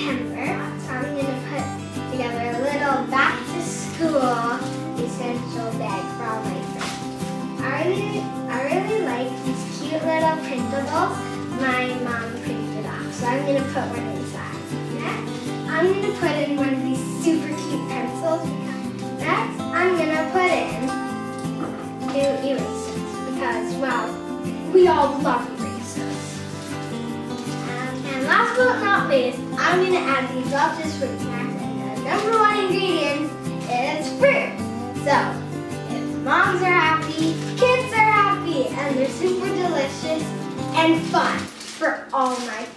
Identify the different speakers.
Speaker 1: September, so I'm going to put together a little back to school essential bag for all my friends. I really like these cute little printables my mom printed off, so I'm going to put one inside. Next, I'm going to put in one of these super cute pencils. Next, I'm going to put in new erasers because, well, we all love erasers. And last but not least, I'm going to add these delicious fruit snacks, and the number one ingredient is fruit. So, if moms are happy, kids are happy, and they're super delicious and fun for all my